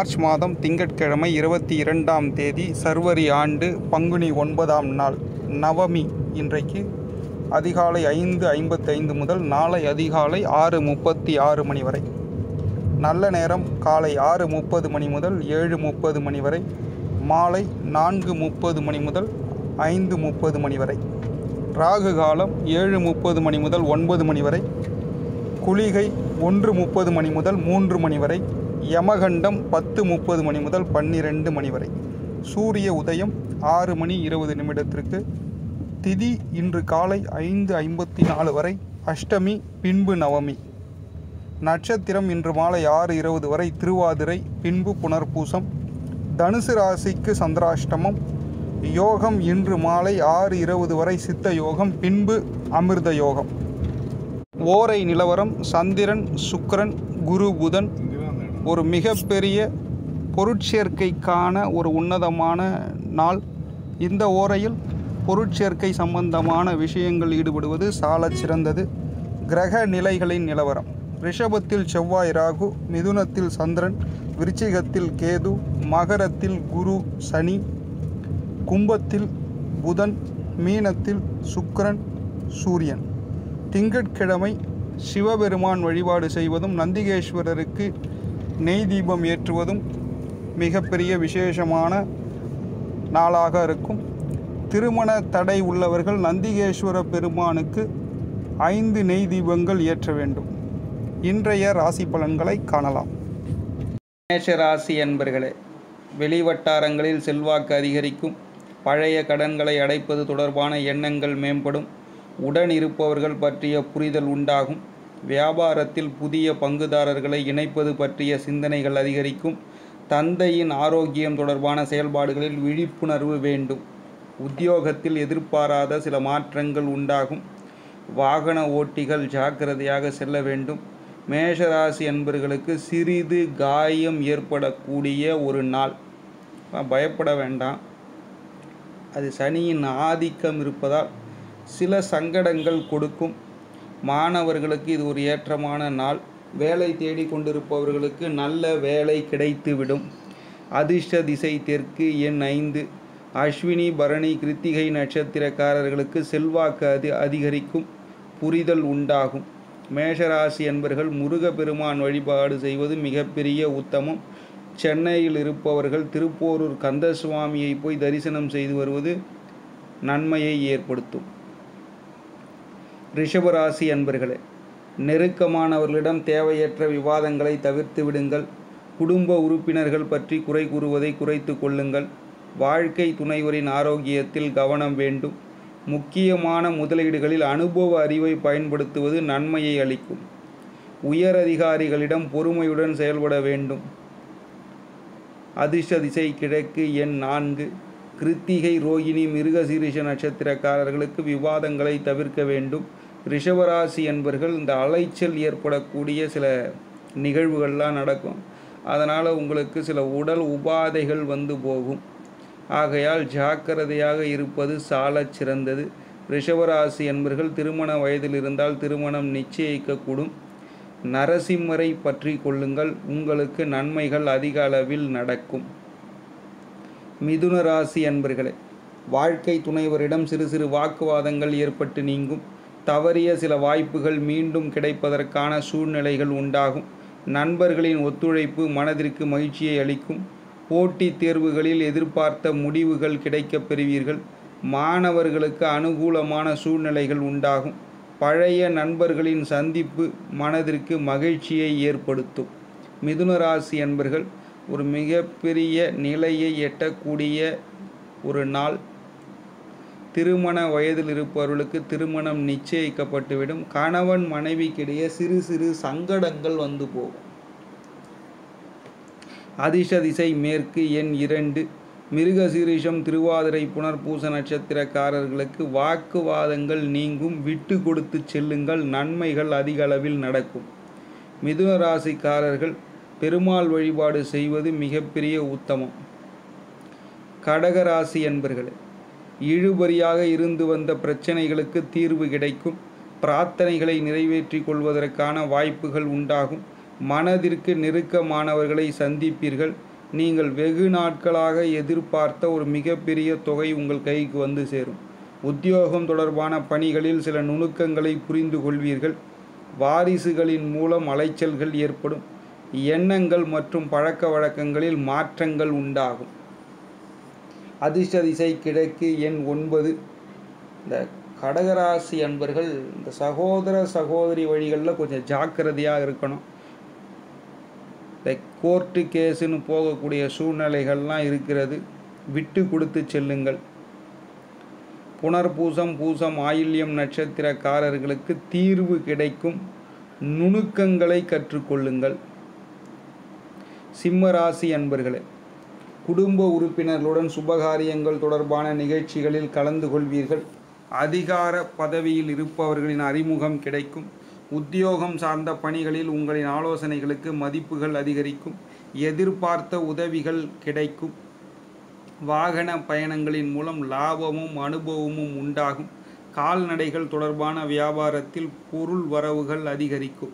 March மாதம் திங்கட்கிழமை 22ஆம் தேதி சர்வரி ஆண்டு பங்குனி 9ஆம் நாள் நவமி. இன்றைக்கு அதிகாலை 5:55 முதல் நாளை அதிகாலை 6:36 மணி வரை. நல்ல நேரம் காலை 6:30 மணி முதல் 7:30 மணி வரை. மாலை 4:30 மணி முதல் 5:30 மணி வரை. ராகு காலம் 7:30 மணி முதல் 9 மணி வரை. குளிகை 1:30 மணி முதல் 3 மணி வரை. யமகண்டம் 10:30 மணி முதல் 12 மணி வரை. சூரிய உதயம் 6:20 திதி இன்று காலை 5:54 வரை. அஷ்டமி பின்பு நவமி. நட்சத்திரம் இன்று மாலை 6:20 வரை திருவாதிரை, பின்பு புனர்பூசம். தனுசு ராசிக்கு சந்திராஷ்டமம். யோகம் இன்று மாலை 6:20 வரை சித்த யோகம், பின்பு அமிர்த யோகம். ஓரை நிலவரம்: சந்திரன், சுக்கிரன், குரு, புதன் ஒரு மிகப்பெரிய பொருட்சேர்க்கைக்கான ஒரு உன்னதமான நாள். இந்த ஓரையில் பொருட்சேர்க்கை சம்பந்தமான விஷயங்கள் ஈடுபடுவது சாலச் சிறந்தது. கிரக நிலைகளின் நிலவரம்: ரிஷபத்தில் செவ்வாய் ராகு, மிதுனத்தில் சந்திரன், விருச்சிகத்தில் கேது, மகரத்தில் குரு சனி, கும்பத்தில் புதன், மீனத்தில் சுக்கிரன் சூரியன். திங்கட்கிழமை சிவபெருமான் வழிபாடு செய்வதும் நந்திகேஸ்வரருக்கு நெய் தீபம் ஏற்றுவதும் மிகப்பெரிய விசேஷமான நாளாக இருக்கும். திருமண தடை உள்ளவர்கள் நந்திகேஸ்வர பெருமானுக்கு 5 நெய் தீபங்கள் ஏற்ற வேண்டும். இன்றைய ராசி பலன்களை காணலாம். மேஷ ராசி அன்பர்களே, வெளிவட்டாரங்களில் செல்வாக்கு அதிகரிக்கும். பழைய கடன்களை அடைப்பது தொடர்பான எண்ணங்கள் மேம்படும். உடன் இருப்பவர்கள் பற்றிய புரிதல் உண்டாகும். வியாபாரத்தில் புதிய பங்குதாரர்களை இணைப்பது பற்றிய சிந்தனைகள் அதிகரிக்கும். தந்தையின் ஆரோக்கியம் தொடர்பான செயல்பாடுகளில் விழிப்புணர்வு வேண்டும். உத்தியோகத்தில் எதிர்பாராத சில மாற்றங்கள் உண்டாகும். வாகன ஓட்டிகள் ஜாக்கிரதையாக செல்ல வேண்டும். மேஷராசி அன்பர்களுக்கு சிறிது காயம் ஏற்படக்கூடிய ஒரு நாள். பயப்பட வேண்டாம். அது சனியின் ஆதிக்கம் இருப்பதால் சில சங்கடங்கள் கொடுக்கும். மாணவர்களுக்கு இது ஒரு ஏற்றமான நாள். வேலை தேடி கொண்டிருப்பவர்களுக்கு நல்ல வேலை கிடைத்துவிடும். அதிர்ஷ்ட திசை தெற்கு, எண் 5. அஸ்வினி, பரணி, கிருத்திகை நட்சத்திரக்காரர்களுக்கு செல்வாக்கு அதிகரிக்கும். புரிதல் உண்டாகும். மேஷராசி என்பர்கள் முருகப்பெருமான் வழிபாடு செய்வது மிகப்பெரிய உத்தமம். சென்னையில் இருப்பவர்கள் திருப்போரூர் கந்தசுவாமியை போய் தரிசனம் செய்து வருவது நன்மையை ஏற்படுத்தும். ரிஷபராசி அன்பர்களே, நெருக்கமானவர்களிடம் தேவையற்ற விவாதங்களை தவிர்த்து விடுங்கள். குடும்ப உறுப்பினர்கள் பற்றி குறை கூறுவதை குறைத்து கொள்ளுங்கள். வாழ்க்கை துணைவரின் ஆரோக்கியத்தில் கவனம் வேண்டும். முக்கியமான முதலீடுகளில் அனுபவ அறிவை பயன்படுத்துவது நன்மையை அளிக்கும். உயர் அதிகாரிகளிடம் பொறுமையுடன் செயல்பட வேண்டும். அதிர்ஷ்ட திசை கிழக்கு, எண் 4. கிருத்திகை, ரோகிணி, மிருகசீரிஷ நட்சத்திரக்காரர்களுக்கு விவாதங்களை தவிர்க்க வேண்டும். ரிஷபராசி என்பர்கள் இந்த அலைச்சல் ஏற்படக்கூடிய சில நிகழ்வுகள்லாம் நடக்கும். அதனால் உங்களுக்கு சில உடல் உபாதைகள் வந்து போகும். ஆகையால் ஜாக்கிரதையாக இருப்பது சாலச் சிறந்தது. ரிஷபராசி என்பர்கள் திருமண வயதில் இருந்தால் திருமணம் நிச்சயிக்கக்கூடும். நரசிம்மரை பற்றி கொள்ளுங்கள். உங்களுக்கு நன்மைகள் அதிக அளவில் நடக்கும். மிதுன ராசி அன்பர்களே, வாழ்க்கை துணைவரிடம் சிறு சிறு வாக்குவாதங்கள் ஏற்பட்டு நீங்கும். தவறிய சில வாய்ப்புகள் மீண்டும் கிடைப்பதற்கான சூழ்நிலைகள் உண்டாகும். நண்பர்களின் ஒத்துழைப்பு மனதிற்கு மகிழ்ச்சியை அளிக்கும். போட்டித் தேர்வுகளில் எதிர்பார்த்த முடிவுகள் கிடைக்கப் பெறுவீர்கள். மாணவர்களுக்கு அனுகூலமான சூழ்நிலைகள் உண்டாகும். பழைய நண்பர்களின் சந்திப்பு மனதிற்கு மகிழ்ச்சியை ஏற்படுத்தும். மிதுன ராசி அன்பர்கள் ஒரு மிகப்பெரிய நிலையை எட்டக்கூடிய ஒரு நாள். திருமண வயதில் இருப்பவர்களுக்கு திருமணம் நிச்சயிக்கப்பட்டுவிடும். கணவன் மனைவிக்கிடையே சிறு சிறு சங்கடங்கள் வந்து போகும். அதிர்ஷ்ட திசை மேற்கு, எண் 2. மிருகசீரிஷம், திருவாதிரை, புனர்பூச நட்சத்திரக்காரர்களுக்கு வாக்குவாதங்கள் நீங்கும். விட்டு கொடுத்து செல்லுங்கள். நன்மைகள் அதிக அளவில் நடக்கும். மிதுன ராசிக்காரர்கள் பெருமாள் வழிபாடு செய்வது மிகப்பெரிய உத்தமம். கடகராசி என்பர்களே, இழுபறியாக இருந்து வந்த பிரச்சனைகளுக்கு தீர்வு கிடைக்கும். பிரார்த்தனைகளை நிறைவேற்றி கொள்வதற்கான வாய்ப்புகள் உண்டாகும். மனதிற்கு நெருக்கமானவர்களை சந்திப்பீர்கள். நீங்கள் வெகு நாட்களாக எதிர்பார்த்த ஒரு மிகப்பெரிய தொகை உங்கள் கைக்கு வந்து சேரும். உத்தியோகம் தொடர்பான பணிகளில் சில நுணுக்கங்களை புரிந்து கொள்வீர்கள். வாரிசுகளின் மூலம் அலைச்சல்கள் ஏற்படும். எண்ணங்கள் மற்றும் பழக்க வழக்கங்களில் மாற்றங்கள் உண்டாகும். அதிர்ஷ்ட திசை கிழக்கு, எண் 9. இந்த கடகராசி அன்பர்கள் இந்த சகோதர சகோதரி வழிகளில் கொஞ்சம் ஜாக்கிரதையாக இருக்கணும். இந்த கோர்ட்டு கேஸுன்னு போகக்கூடிய சூழ்நிலைகள்லாம் இருக்கிறது. விட்டு கொடுத்து செல்லுங்கள். புனர்பூசம், பூசம், ஆயில்யம் நட்சத்திரக்காரர்களுக்கு தீர்வு கிடைக்கும். நுணுக்கங்களை கற்றுக்கொள்ளுங்கள். சிம்ம ராசி அன்பர்களே, குடும்ப உறுப்பினர்களுடன் சுபகாரியங்கள் தொடர்பான நிகழ்ச்சிகளில் கலந்து கொள்வீர்கள். அதிகார பதவியில் இருப்பவர்களின் அறிமுகம் கிடைக்கும். உத்தியோகம் சார்ந்த பணிகளில் உங்களின் ஆலோசனைகளுக்கு மதிப்புகள் அதிகரிக்கும். எதிர்பார்த்த உதவிகள் கிடைக்கும். வாகன பயணங்களின் மூலம் லாபமும் அனுபவமும் உண்டாகும். கால்நடைகள் தொடர்பான வியாபாரத்தில் பொருள் வரவுகள் அதிகரிக்கும்.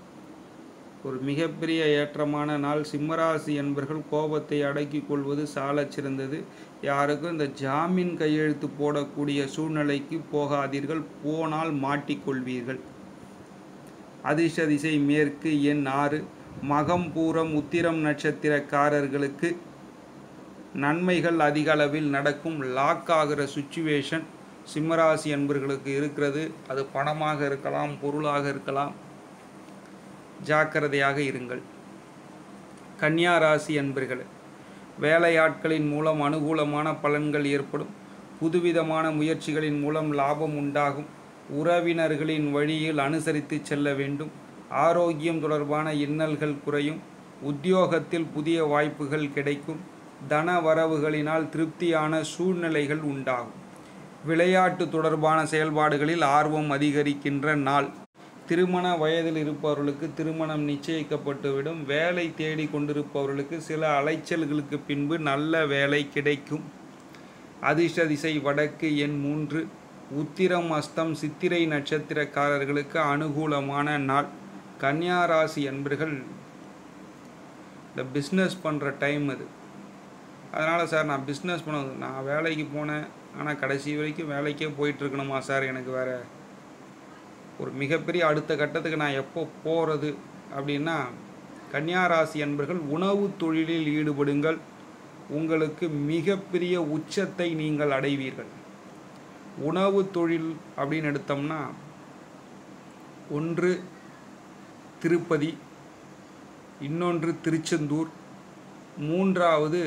ஒரு மிகப்பெரிய ஏற்றமான நாள். சிம்மராசி என்பர்கள் கோபத்தை அடக்கிக் கொள்வது சாலச் சிறந்தது. யாருக்கும் இந்த ஜாமீன் கையெழுத்து போடக்கூடிய சூழ்நிலைக்கு போகாதீர்கள். போனால் மாட்டிக்கொள்வீர்கள். அதிர்ஷ்ட திசை மேற்கு, எண் 6. மகம், பூரம், உத்திரம் நட்சத்திரக்காரர்களுக்கு நன்மைகள் அதிக அளவில் நடக்கும். லாக் ஆகிற சுச்சுவேஷன் சிம்மராசி என்பர்களுக்கு இருக்கிறது. அது பணமாக இருக்கலாம், பொருளாக இருக்கலாம். ஜாக்கிரதையாக இருங்கள். கன்னியா ராசி என்பர்களே, வேலையாட்களின் மூலம் அனுகூலமான பலன்கள் ஏற்படும். புதுவிதமான முயற்சிகளின் மூலம் லாபம் உண்டாகும். உறவினர்களின் வழியில் அனுசரித்து செல்ல வேண்டும். ஆரோக்கியம் தொடர்பான இன்னல்கள் குறையும். உத்தியோகத்தில் புதிய வாய்ப்புகள் கிடைக்கும். தன வரவுகளினால் திருப்தியான சூழ்நிலைகள் உண்டாகும். விளையாட்டு தொடர்பான செயல்பாடுகளில் ஆர்வம் அதிகரிக்கின்ற நாள். திருமண வயதில் இருப்பவர்களுக்கு திருமணம் நிச்சயிக்கப்பட்டுவிடும். வேலை தேடி கொண்டிருப்பவர்களுக்கு சில அலைச்சல்களுக்கு பின்பு நல்ல வேலை கிடைக்கும். அதிர்ஷ்ட திசை வடக்கு, எண் 3. உத்திரம், அஸ்தம், சித்திரை நட்சத்திரக்காரர்களுக்கு அனுகூலமான நாள். கன்னியா ராசி அன்பர்கள் இந்த பிஸ்னஸ் பண்ணுற டைம் அது. அதனால் சார் நான் பிஸ்னஸ் நான் வேலைக்கு போனேன், ஆனால் கடைசி வரைக்கும் வேலைக்கே போயிட்டுருக்கணுமா சார், எனக்கு வேறு ஒரு மிகப்பெரிய அடுத்த கட்டத்துக்கு நான் எப்போ போகிறது அப்படின்னா, கன்னியா ராசி அன்பர்கள் உணவு தொழிலில் ஈடுபடுங்கள். உங்களுக்கு மிகப்பெரிய உச்சத்தை நீங்கள் அடைவீர்கள். உணவு தொழில் அப்படின்னு எடுத்தோம்னா, ஒன்று திருப்பதி, இன்னொன்று திருச்செந்தூர், மூன்றாவது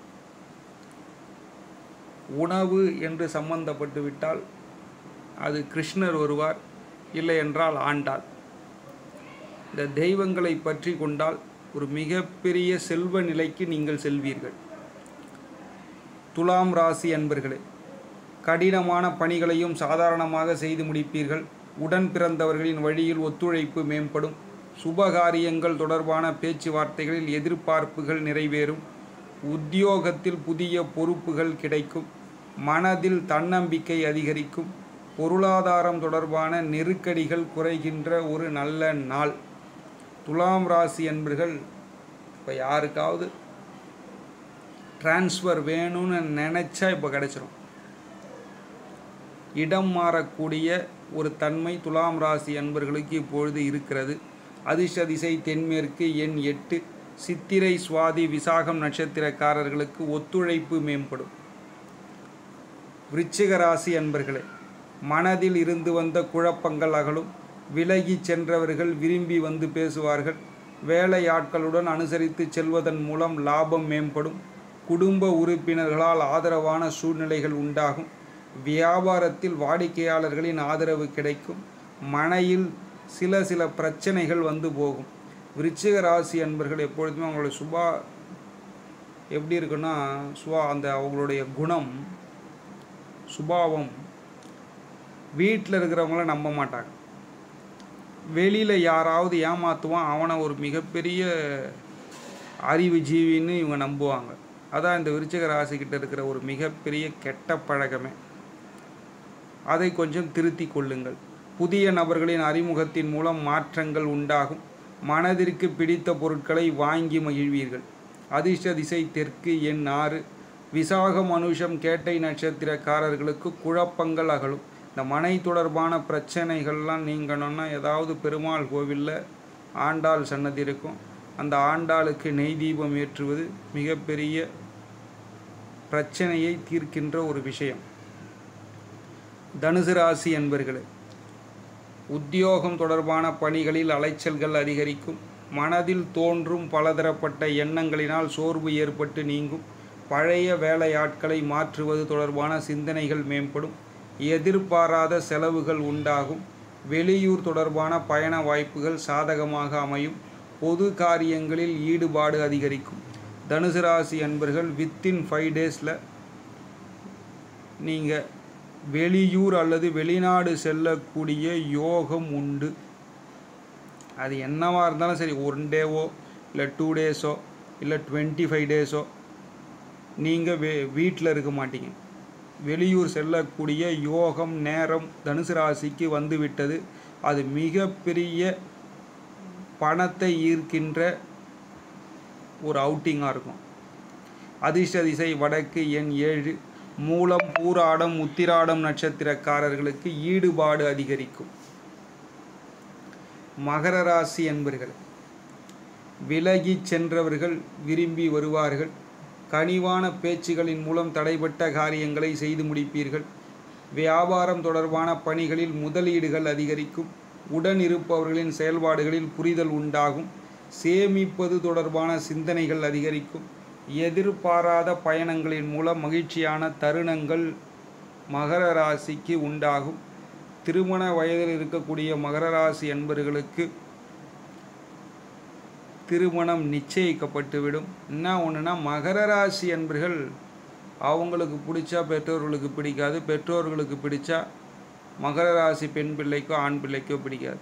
உணவு என்று சம்பந்தப்பட்டு விட்டால் அது கிருஷ்ணர் வருவார், இல்லை என்றால் ஆண்டாள். இந்த தெய்வங்களை பற்றி கொண்டால் ஒரு மிகப்பெரிய செல்வ நிலைக்கு நீங்கள் செல்வீர்கள். துலாம் ராசி அன்பர்களே, கடினமான பணிகளையும் சாதாரணமாக செய்து முடிப்பீர்கள். உடன் பிறந்தவர்களின் வழியில் ஒத்துழைப்பு மேம்படும். சுபகாரியங்கள் தொடர்பான பேச்சுவார்த்தைகளில் எதிர்பார்ப்புகள் நிறைவேறும். உத்தியோகத்தில் புதிய பொறுப்புகள் கிடைக்கும். மனதில் தன்னம்பிக்கை அதிகரிக்கும். பொருளாதாரம் தொடர்பான நெருக்கடிகள் குறைகின்ற ஒரு நல்ல நாள். துலாம் ராசி அன்பர்கள் இப்போ யாருக்காவது டிரான்ஸ்ஃபர் வேணும்னு நினச்சா இப்போ கிடச்சிரும். இடம் மாறக்கூடிய ஒரு தன்மை துலாம் ராசி அன்பர்களுக்கு இப்பொழுது இருக்கிறது. அதிர்ஷ்ட திசை தென்மேற்கு, எண் 8. சித்திரை, சுவாதி, விசாகம் நட்சத்திரக்காரர்களுக்கு ஒத்துழைப்பு மேம்படும். விருச்சிக ராசி அன்பர்களே, மனதில் இருந்து வந்த குழப்பங்கள் அகலும். விலகி சென்றவர்கள் விரும்பி வந்து பேசுவார்கள். வேலையாட்களுடன் அனுசரித்து செல்வதன் மூலம் லாபம் மேம்படும். குடும்ப உறுப்பினர்களால் ஆதரவான சூழ்நிலைகள் உண்டாகும். வியாபாரத்தில் வாடிக்கையாளர்களின் ஆதரவு கிடைக்கும். மனையில் சில பிரச்சனைகள் வந்து போகும். விருச்சிக ராசி அன்பர்கள் எப்பொழுதுமே அவங்களுடைய எப்படி இருக்குன்னா, அந்த அவங்களுடைய குணம், சுபாவம் வீட்டில் இருக்கிறவங்கள நம்ப மாட்டாங்க. வெளியில் யாராவது ஏமாற்றுவான், அவனை ஒரு மிகப்பெரிய அறிவு ஜீவின்னு இவங்க நம்புவாங்க. அதான் இந்த விருச்சிக ராசிக்கிட்ட இருக்கிற ஒரு மிகப்பெரிய கெட்ட பழக்கமே. அதை கொஞ்சம் திருத்தி கொள்ளுங்கள். புதிய நபர்களின் அறிமுகத்தின் மூலம் மாற்றங்கள் உண்டாகும். மனதிற்கு பிடித்த பொருட்களை வாங்கி மகிழ்வீர்கள். அதிர்ஷ்ட திசை தெற்கு, எண் 6. விசாகம், அனுஷம், கேட்டை நட்சத்திரக்காரர்களுக்கு குழப்பங்கள் அகலும். இந்த மனை தொடர்பான பிரச்சனைகள்லாம் நீங்கணும்னா ஏதாவது பெருமாள் கோவிலில் ஆண்டாள் சன்னதி இருக்கும். அந்த ஆண்டாளுக்கு நெய் தீபம் ஏற்றுவது மிகப்பெரிய பிரச்சனையை தீர்க்கின்ற ஒரு விஷயம். தனுசு ராசி என்பர்களே, உத்தியோகம் தொடர்பான பணிகளில் அலைச்சல்கள் அதிகரிக்கும். மனதில் தோன்றும் பலதரப்பட்ட எண்ணங்களினால் சோர்வு ஏற்பட்டு நீங்கும். பழைய வேலையாட்களை மாற்றுவது தொடர்பான சிந்தனைகள் மேம்படும். எதிர்பாராத செலவுகள் உண்டாகும். வெளியூர் தொடர்பான பயண வாய்ப்புகள் சாதகமாக அமையும். பொது காரியங்களில் ஈடுபாடு அதிகரிக்கும். தனுசு ராசி அன்பர்கள் வித்தின் 5 டேஸில் நீங்கள் வெளியூர் அல்லது வெளிநாடு செல்லக்கூடிய யோகம் உண்டு. அது என்னவாக இருந்தாலும் சரி, 1 டேவோ இல்லை 2 டேஸோ இல்லை 25 டேஸோ நீங்கள் வீட்டில் இருக்க மாட்டீங்க. வெளியூர் செல்லக்கூடிய யோகம் நேரம் தனுசு ராசிக்கு வந்துவிட்டது. அது மிகப்பெரிய பணத்தை ஈர்க்கின்ற ஒரு அவுட்டிங்காக இருக்கும். அதிர்ஷ்ட திசை வடக்கு, எண் 7. மூலம், பூராடம், உத்திராடம் நட்சத்திரக்காரர்களுக்கு ஈடுபாடு அதிகரிக்கும். மகர ராசி என்பர்கள், விலகி சென்றவர்கள் விரும்பி வருவார்கள். கனிவான பேச்சுகளின் மூலம் தடைப்பட்ட காரியங்களை செய்து முடிப்பீர்கள். வியாபாரம் தொடர்பான பணிகளில் முதலீடுகள் அதிகரிக்கும். உடன் இருப்பவர்களின் செயல்பாடுகளில் புரிதல் உண்டாகும். சேமிப்பது தொடர்பான சிந்தனைகள் அதிகரிக்கும். எதிர்பாராத பயணங்களின் மூலம் மகிழ்ச்சியான தருணங்கள் மகர ராசிக்கு உண்டாகும். திருமண வயதில் இருக்கக்கூடிய மகர ராசி அன்பர்களுக்கு திருமணம் நிச்சயிக்கப்பட்டுவிடும். என்ன ஒன்றுனா, மகர ராசி அன்பர்கள் அவங்களுக்கு பிடிச்சா பெற்றோர்களுக்கு பிடிக்காது, பெற்றோர்களுக்கு பிடிச்சா மகர ராசி பெண் பிள்ளைக்கோ ஆண் பிள்ளைக்கோ பிடிக்காது.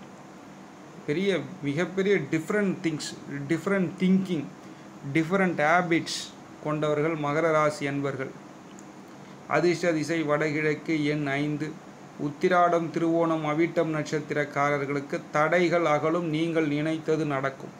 மிகப்பெரிய டிஃப்ரெண்ட் திங்கிங், டிஃப்ரெண்ட் ஹேபிட்ஸ் கொண்டவர்கள் மகர ராசி அன்பர்கள். அதிர்ஷ்ட திசை வடகிழக்கு, எண் 5. உத்திராடம், திருவோணம், அவிட்டம் நட்சத்திரக்காரர்களுக்கு தடைகள் அகலும். நீங்கள் நினைத்தது நடக்கும்.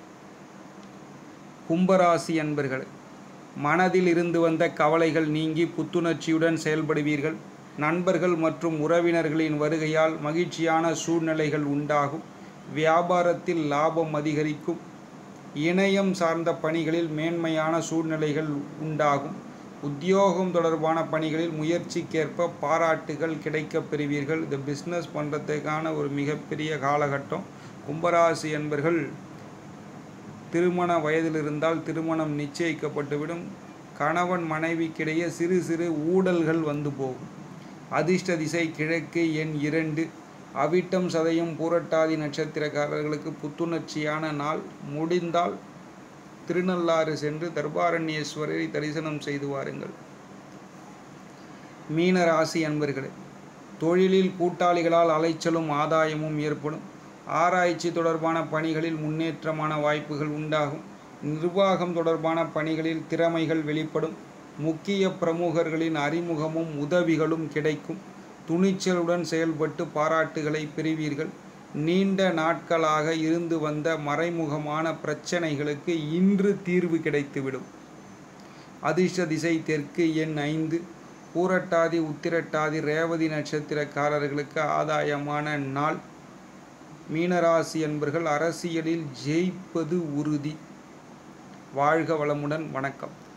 கும்பராசி அன்பர்கள், மனதில் இருந்து வந்த கவலைகள் நீங்கி புத்துணர்ச்சியுடன் செயல்படுவீர்கள். நண்பர்கள் மற்றும் உறவினர்களின் வருகையால் மகிழ்ச்சியான சூழ்நிலைகள் உண்டாகும். வியாபாரத்தில் லாபம் அதிகரிக்கும். இணையம் சார்ந்த பணிகளில் மேன்மையான சூழ்நிலைகள் உண்டாகும். உத்தியோகம் தொடர்பான பணிகளில் முயற்சிக்கேற்ப பாராட்டுகள் கிடைக்கப் பெறுவீர்கள். இந்த பிஸ்னஸ் பண்ணுறதுக்கான ஒரு மிகப்பெரிய காலகட்டம். கும்பராசி என்பர்கள் திருமண வயதில் இருந்தால் திருமணம் நிச்சயிக்கப்பட்டுவிடும். கணவன் மனைவிக்கிடையே சிறு சிறு ஊடல்கள் வந்து போகும். அதிர்ஷ்ட திசை கிழக்கு, எண் 2. அவிட்டம், சதயம், பூரட்டாதி நட்சத்திரக்காரர்களுக்கு புத்துணர்ச்சியான நாள். முடிந்தால் திருநள்ளாறு சென்று தர்பாரண்யேஸ்வரரை தரிசனம் செய்து வாருங்கள். மீன ராசி அன்பர்களே, தொழிலில் கூட்டாளிகளால் அலைச்சலும் ஆதாயமும் ஏற்படும். ஆராய்ச்சி தொடர்பான பணிகளில் முன்னேற்றமான வாய்ப்புகள் உண்டாகும். நிர்வாகம் தொடர்பான பணிகளில் திறமைகள் வெளிப்படும். முக்கிய பிரமுகர்களின் அறிமுகமும் உதவிகளும் கிடைக்கும். துணிச்சலுடன் செயல்பட்டு பாராட்டுகளை பெறுவீர்கள். நீண்ட நாட்களாக இருந்து வந்த மறைமுகமான பிரச்சனைகளுக்கு இன்று தீர்வு கிடைத்துவிடும். அதிர்ஷ்ட திசை தெற்கு, எண் 5. பூரட்டாதி, உத்திரட்டாதி, ரேவதி நட்சத்திரக்காரர்களுக்கு ஆதாயமான நாள். மீனராசி என்பர்கள் அரசியலில் ஜெயிப்பது உறுதி. வாழ்க வளமுடன். வணக்கம்.